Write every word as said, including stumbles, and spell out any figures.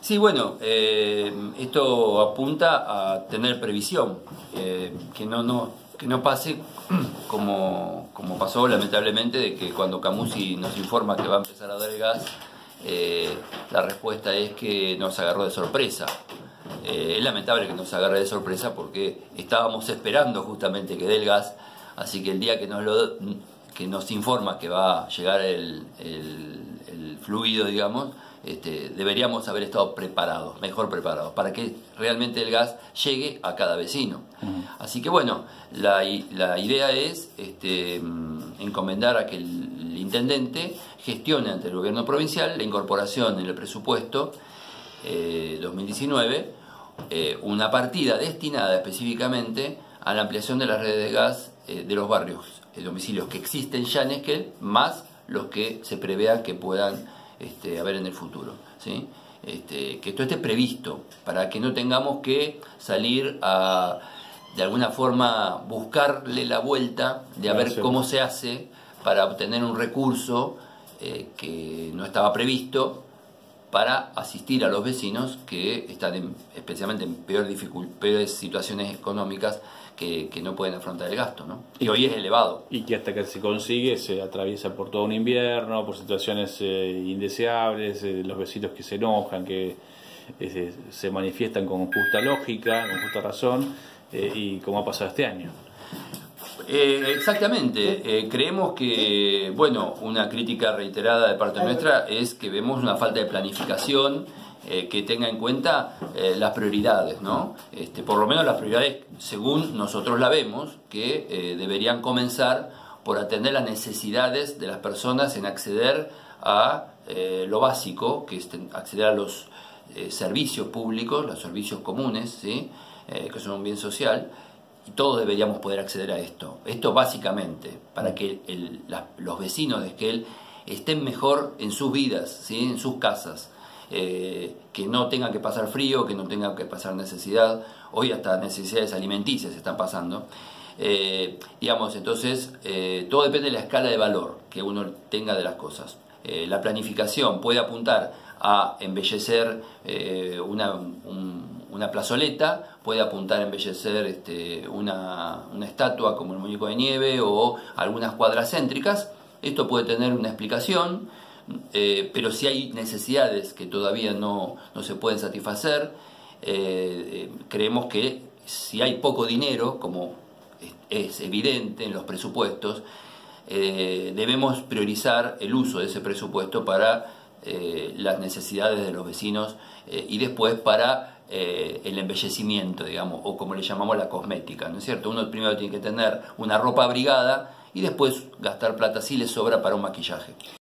Sí, bueno, eh, esto apunta a tener previsión, eh, que no, no, que no pase como, como pasó lamentablemente, de que cuando Camusi nos informa que va a empezar a dar el gas, eh, la respuesta es que nos agarró de sorpresa. Eh, es lamentable que nos agarre de sorpresa porque estábamos esperando justamente que dé el gas, así que el día que nos, lo, que nos informa que va a llegar el, el, el fluido, digamos, Este, deberíamos haber estado preparados, mejor preparados, para que realmente el gas llegue a cada vecino. Uh-huh. Así que bueno, la, la idea es este, encomendar a que el, el intendente gestione ante el gobierno provincial la incorporación en el presupuesto eh, dos mil diecinueve, eh, una partida destinada específicamente a la ampliación de las redes de gas eh, de los barrios, eh, domicilios que existen ya en Esquel, más los que se prevea que puedan Este, a ver en el futuro, ¿sí? Este, que esto esté previsto para que no tengamos que salir a de alguna forma buscarle la vuelta de a ver cómo se hace para obtener un recurso eh, que no estaba previsto para asistir a los vecinos que están en, especialmente en peor peores situaciones económicas que, que no pueden afrontar el gasto, ¿no? Y, y hoy es elevado. Y que hasta que se consigue se atraviesa por todo un invierno, por situaciones eh, indeseables, eh, los vecinos que se enojan, que eh, se manifiestan con justa lógica, con justa razón, eh, y como ha pasado este año. Eh, exactamente, eh, creemos que, bueno, una crítica reiterada de parte nuestra es que vemos una falta de planificación eh, que tenga en cuenta eh, las prioridades, ¿no? Este, por lo menos las prioridades, según nosotros la vemos, que eh, deberían comenzar por atender las necesidades de las personas en acceder a eh, lo básico, que es acceder a los eh, servicios públicos, los servicios comunes, ¿sí? eh, que son un bien social. Y todos deberíamos poder acceder a esto. Esto básicamente para que el, la, los vecinos de Esquel estén mejor en sus vidas, ¿sí? En sus casas. Eh, que no tengan que pasar frío, que no tengan que pasar necesidad. Hoy hasta necesidades alimenticias están pasando. Eh, digamos, entonces, eh, todo depende de la escala de valor que uno tenga de las cosas. Eh, la planificación puede apuntar a embellecer eh, una... Un, una plazoleta, puede apuntar a embellecer este, una, una estatua como el muñeco de nieve o algunas cuadras céntricas. Esto puede tener una explicación, eh, pero si hay necesidades que todavía no, no se pueden satisfacer, eh, eh, creemos que si hay poco dinero, como es, es evidente en los presupuestos, eh, debemos priorizar el uso de ese presupuesto para eh, las necesidades de los vecinos eh, y después para Eh, el embellecimiento, digamos, o como le llamamos la cosmética, ¿no es cierto? Uno primero tiene que tener una ropa abrigada y después gastar plata si le sobra para un maquillaje.